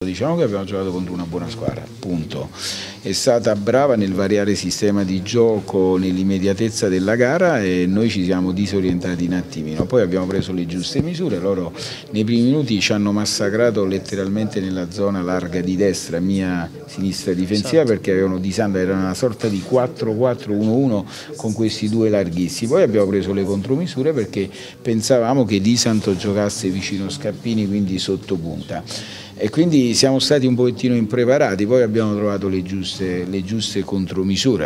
Diciamo che abbiamo giocato contro una buona squadra, punto. È stata brava nel variare il sistema di gioco, nell'immediatezza della gara e noi ci siamo disorientati un attimino. Poi abbiamo preso le giuste misure, loro nei primi minuti ci hanno massacrato letteralmente nella zona larga di destra, mia sinistra difensiva, perché avevano Di Sandro, era una sorta di 4-4-1-1 con questi due larghissimi. Poi abbiamo preso le contromisure perché pensavamo che Di Santo giocasse vicino Scappini, quindi sotto punta. E quindi siamo stati un pochettino impreparati, poi abbiamo trovato le giuste contromisure.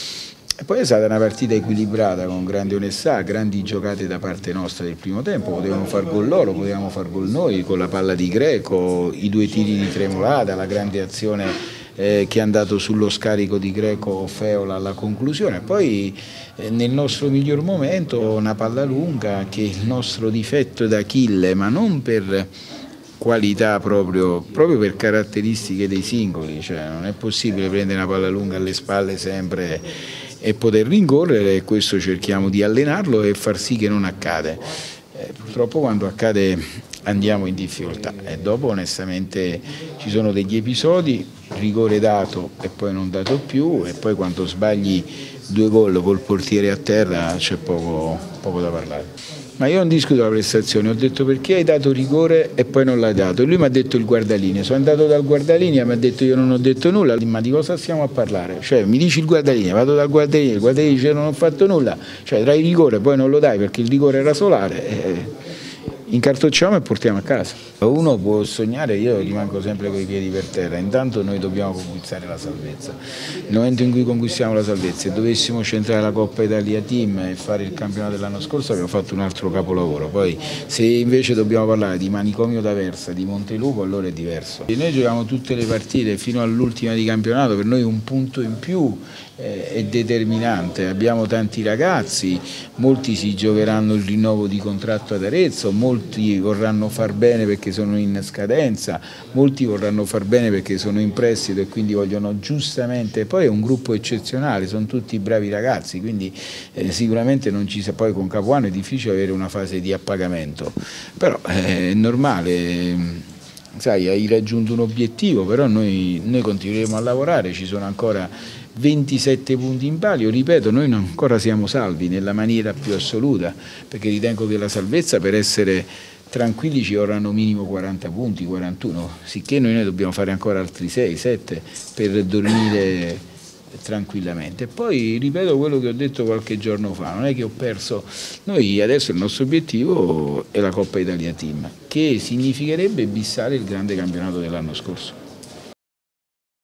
E poi è stata una partita equilibrata con grande onestà, grandi giocate da parte nostra del primo tempo, potevano far gol loro, potevamo far gol noi con la palla di Greco, i due tiri di Tremolata, la grande azione che è andato sullo scarico di Greco Feola alla conclusione. Poi nel nostro miglior momento una palla lunga che è il nostro difetto d'Achille, ma non per qualità proprio per caratteristiche dei singoli, cioè non è possibile prendere una palla lunga alle spalle sempre e poter rincorrere, e questo cerchiamo di allenarlo e far sì che non accade. Purtroppo quando accade andiamo in difficoltà e dopo onestamente ci sono degli episodi, rigore dato e poi non dato più, e poi quando sbagli due gol col portiere a terra c'è poco da parlare. Ma io non discuto la prestazione, ho detto perché hai dato rigore e poi non l'hai dato. E lui mi ha detto il guardalinea, sono andato dal guardalinea, mi ha detto io non ho detto nulla, ma di cosa stiamo a parlare? Cioè mi dici il guardalinea, vado dal guardalinea, il guardalinea dice non ho fatto nulla, cioè dai rigore poi non lo dai perché il rigore era solare. Incartocciamo e portiamo a casa. Uno può sognare, io rimango sempre con i piedi per terra, intanto noi dobbiamo conquistare la salvezza. Nel momento in cui conquistiamo la salvezza e dovessimo centrare la Coppa Italia Team e fare il campionato dell'anno scorso abbiamo fatto un altro capolavoro. Poi se invece dobbiamo parlare di Manicomio d'Aversa, di Montelupo, allora è diverso. E noi giochiamo tutte le partite fino all'ultima di campionato, per noi un punto in più è determinante, abbiamo tanti ragazzi, molti si giocheranno il rinnovo di contratto ad Arezzo, molti vorranno far bene perché sono in scadenza, molti vorranno far bene perché sono in prestito e quindi vogliono giustamente, poi è un gruppo eccezionale, sono tutti bravi ragazzi, quindi sicuramente non ci sia, poi con Capuano è difficile avere una fase di appagamento, però è normale. Sai, hai raggiunto un obiettivo, però noi continueremo a lavorare, ci sono ancora 27 punti in palio, ripeto, noi ancora siamo salvi nella maniera più assoluta, perché ritengo che la salvezza per essere tranquilli ci vorranno minimo 40 punti, 41, sicché noi dobbiamo fare ancora altri 6, 7 per dormire tranquillamente. Poi ripeto quello che ho detto qualche giorno fa, non è che ho perso, noi adesso il nostro obiettivo è la Coppa Italia Team, che significherebbe bissare il grande campionato dell'anno scorso.